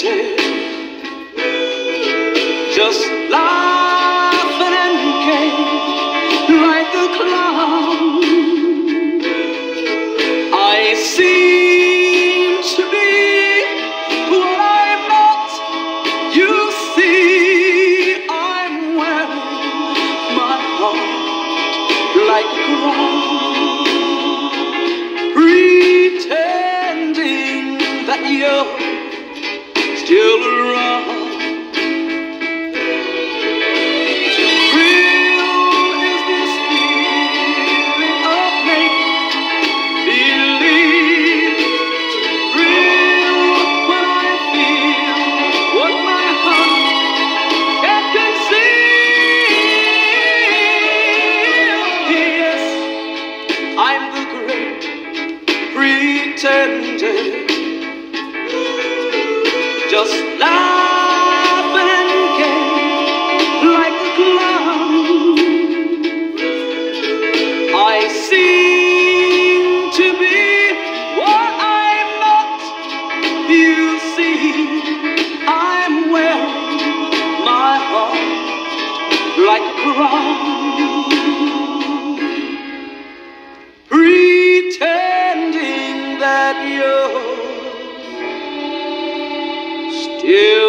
pretend, just laughing and gay like a clown. I seem to be what I'm not. You see, I'm wearing my heart like a crown, pretending that you're still around. Just laughing and gay like a clown. I seem to be what I'm not. You see, I'm wearing my heart like a crown, pretending that you're still